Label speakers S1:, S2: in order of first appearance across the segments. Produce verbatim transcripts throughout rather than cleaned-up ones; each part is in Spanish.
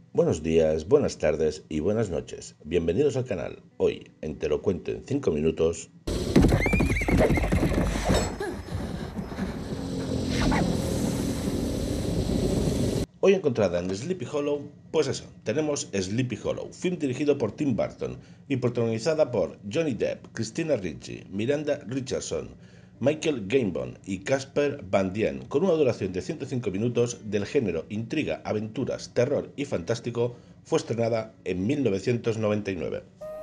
S1: Buenos días, buenas tardes y buenas noches. Bienvenidos al canal. Hoy, en Te lo cuento en cinco minutos... Hoy encontrada en Sleepy Hollow, pues eso, tenemos Sleepy Hollow, film dirigido por Tim Burton y protagonizada por Johnny Depp, Christina Ricci, Miranda Richardson, Michael Gambon y Casper Van Dien, con una duración de ciento cinco minutos, del género intriga, aventuras, terror y fantástico. Fue estrenada en mil novecientos noventa y nueve.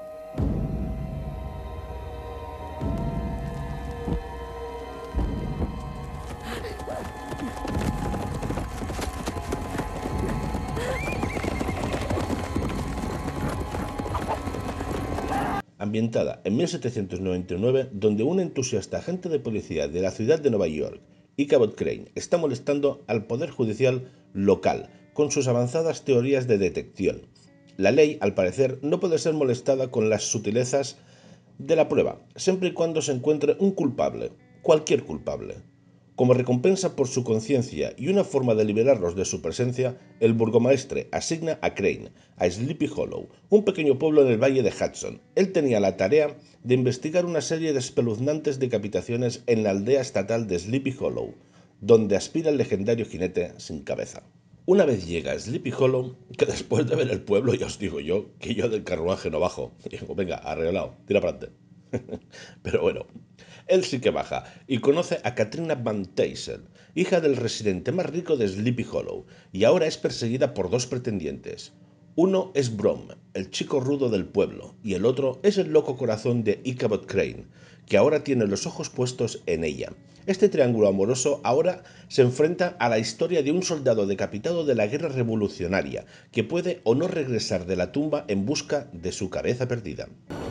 S1: Ambientada en mil setecientos noventa y nueve, donde un entusiasta agente de policía de la ciudad de Nueva York, Ichabod Crane, está molestando al poder judicial local con sus avanzadas teorías de detección. La ley, al parecer, no puede ser molestada con las sutilezas de la prueba, siempre y cuando se encuentre un culpable, cualquier culpable. Como recompensa por su conciencia y una forma de liberarlos de su presencia, el burgomaestre asigna a Crane a Sleepy Hollow, un pequeño pueblo en el valle de Hudson. Él tenía la tarea de investigar una serie de espeluznantes decapitaciones en la aldea estatal de Sleepy Hollow, donde aspira el legendario jinete sin cabeza. Una vez llega a Sleepy Hollow, que después de ver el pueblo ya os digo yo que yo del carruaje no bajo, y digo, venga, arreglado, tira para adelante. Pero bueno, él sí que baja y conoce a Katrina Van Tassel, hija del residente más rico de Sleepy Hollow, y ahora es perseguida por dos pretendientes. Uno es Brom, el chico rudo del pueblo, y el otro es el loco corazón de Ichabod Crane, que ahora tiene los ojos puestos en ella. Este triángulo amoroso ahora se enfrenta a la historia de un soldado decapitado de la guerra revolucionaria, que puede o no regresar de la tumba en busca de su cabeza perdida.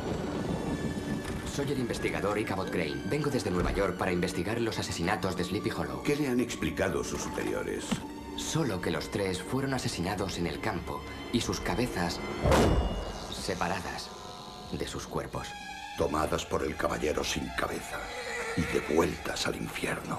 S2: Soy el investigador Ichabod Crane. Vengo desde Nueva York para investigar los asesinatos de Sleepy Hollow.
S3: ¿Qué le han explicado sus superiores?
S2: Solo que los tres fueron asesinados en el campo y sus cabezas separadas de sus cuerpos.
S3: Tomadas por el caballero sin cabeza y devueltas al infierno.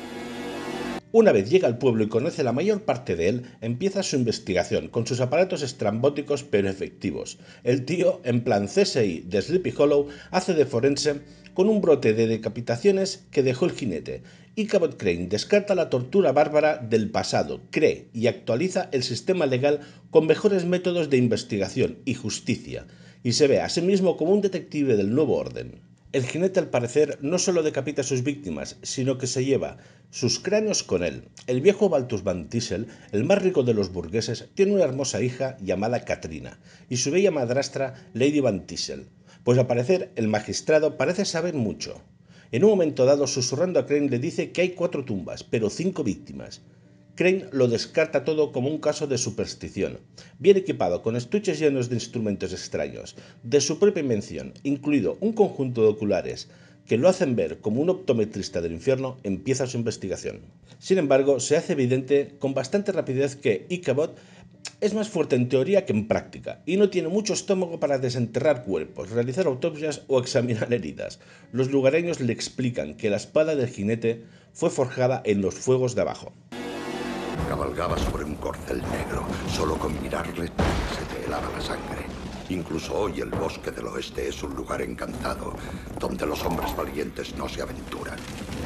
S1: Una vez llega al pueblo y conoce la mayor parte de él, empieza su investigación, con sus aparatos estrambóticos pero efectivos. El tío, en plan C S I de Sleepy Hollow, hace de forense con un brote de decapitaciones que dejó el jinete. Ichabod Crane descarta la tortura bárbara del pasado, cree y actualiza el sistema legal con mejores métodos de investigación y justicia, y se ve a sí mismo como un detective del nuevo orden. El jinete, al parecer, no solo decapita a sus víctimas, sino que se lleva sus cráneos con él. El viejo Balthus Van Tassel, el más rico de los burgueses, tiene una hermosa hija llamada Katrina, y su bella madrastra, Lady Van Tassel. Pues al parecer, el magistrado parece saber mucho. En un momento dado, susurrando a Crane, le dice que hay cuatro tumbas, pero cinco víctimas. Crane lo descarta todo como un caso de superstición. Bien equipado con estuches llenos de instrumentos extraños, de su propia invención, incluido un conjunto de oculares que lo hacen ver como un optometrista del infierno, empieza su investigación. Sin embargo, se hace evidente con bastante rapidez que Ichabod es más fuerte en teoría que en práctica, y no tiene mucho estómago para desenterrar cuerpos, realizar autopsias o examinar heridas. Los lugareños le explican que la espada del jinete fue forjada en los fuegos de abajo.
S3: Cabalgaba sobre un corcel negro. Solo con mirarle se te helaba la sangre. Incluso hoy el bosque del oeste es un lugar encantado, donde los hombres valientes no se aventuran.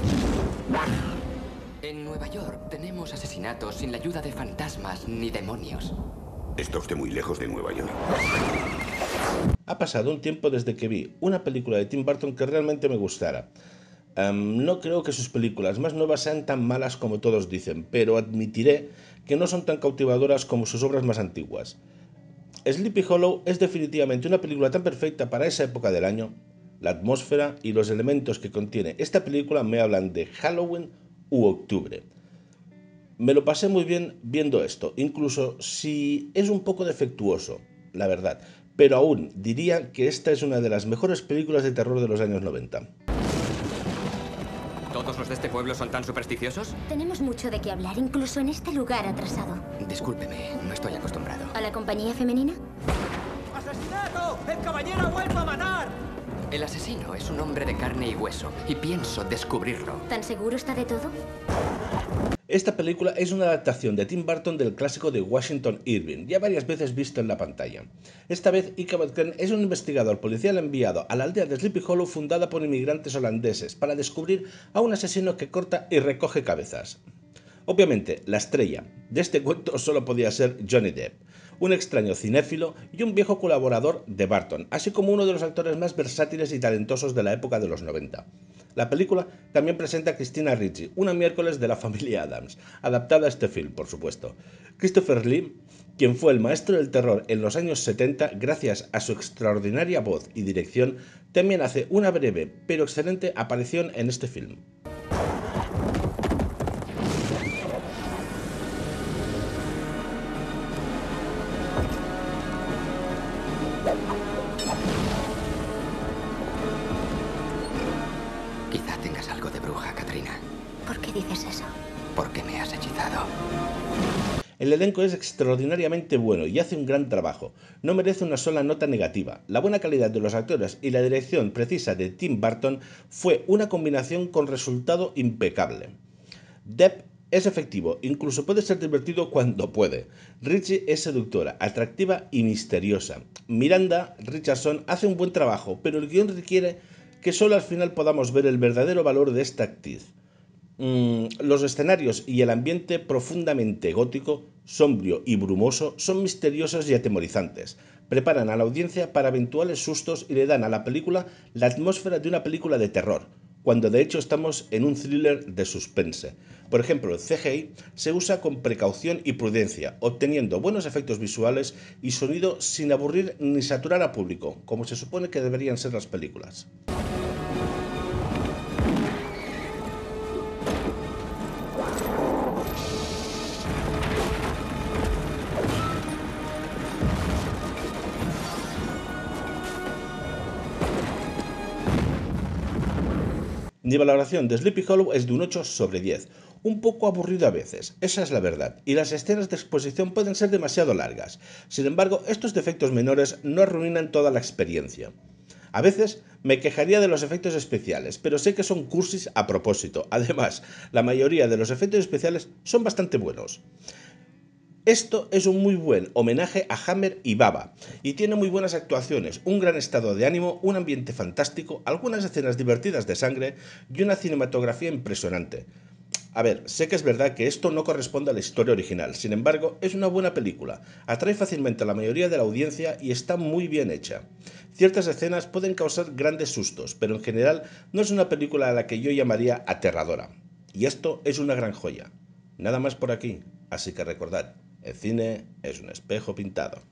S2: En Nueva York tenemos asesinatos sin la ayuda de fantasmas ni demonios.
S3: Está usted muy lejos de Nueva York.
S1: Ha pasado un tiempo desde que vi una película de Tim Burton que realmente me gustara. Um, no creo que sus películas más nuevas sean tan malas como todos dicen, pero admitiré que no son tan cautivadoras como sus obras más antiguas. Sleepy Hollow es definitivamente una película tan perfecta para esa época del año. La atmósfera y los elementos que contiene esta película me hablan de Halloween u octubre. Me lo pasé muy bien viendo esto, incluso si es un poco defectuoso, la verdad, pero aún diría que esta es una de las mejores películas de terror de los años noventa.
S2: ¿Todos los de este pueblo son tan supersticiosos?
S4: Tenemos mucho de qué hablar, incluso en este lugar atrasado.
S2: Discúlpeme, no estoy acostumbrado.
S4: ¿A la compañía femenina?
S5: ¡Asesinato! ¡El caballero ha vuelto a matar!
S2: El asesino es un hombre de carne y hueso, y pienso descubrirlo.
S4: ¿Tan seguro está de todo?
S1: Esta película es una adaptación de Tim Burton del clásico de Washington Irving, ya varias veces visto en la pantalla. Esta vez Ichabod Crane es un investigador policial enviado a la aldea de Sleepy Hollow fundada por inmigrantes holandeses para descubrir a un asesino que corta y recoge cabezas. Obviamente, la estrella de este cuento solo podía ser Johnny Depp, un extraño cinéfilo y un viejo colaborador de Burton, así como uno de los actores más versátiles y talentosos de la época de los noventa. La película también presenta a Christina Ricci, una miércoles de la familia Addams, adaptada a este film, por supuesto. Christopher Lee, quien fue el maestro del terror en los años setenta, gracias a su extraordinaria voz y dirección, también hace una breve pero excelente aparición en este film.
S2: Quizá tengas algo de bruja, Katrina.
S4: ¿Por qué dices eso?
S2: Porque me has hechizado.
S1: El elenco es extraordinariamente bueno y hace un gran trabajo. No merece una sola nota negativa. La buena calidad de los actores y la dirección precisa de Tim Burton fue una combinación con resultado impecable. Depp es efectivo, incluso puede ser divertido cuando puede. Ricci es seductora, atractiva y misteriosa. Miranda Richardson hace un buen trabajo, pero el guión requiere que solo al final podamos ver el verdadero valor de esta actriz. Mm, los escenarios y el ambiente profundamente gótico, sombrío y brumoso son misteriosos y atemorizantes. Preparan a la audiencia para eventuales sustos y le dan a la película la atmósfera de una película de terror, cuando de hecho estamos en un thriller de suspense. Por ejemplo, el C G I se usa con precaución y prudencia, obteniendo buenos efectos visuales y sonido sin aburrir ni saturar al público, como se supone que deberían ser las películas. Mi valoración de Sleepy Hollow es de un ocho sobre diez, un poco aburrido a veces, esa es la verdad, y las escenas de exposición pueden ser demasiado largas. Sin embargo, estos defectos menores no arruinan toda la experiencia. A veces me quejaría de los efectos especiales, pero sé que son cursis a propósito. Además, la mayoría de los efectos especiales son bastante buenos. Esto es un muy buen homenaje a Hammer y Baba, y tiene muy buenas actuaciones, un gran estado de ánimo, un ambiente fantástico, algunas escenas divertidas de sangre y una cinematografía impresionante. A ver, sé que es verdad que esto no corresponde a la historia original, sin embargo, es una buena película, atrae fácilmente a la mayoría de la audiencia y está muy bien hecha. Ciertas escenas pueden causar grandes sustos, pero en general no es una película a la que yo llamaría aterradora. Y esto es una gran joya. Nada más por aquí, así que recordad, el cine es un espejo pintado.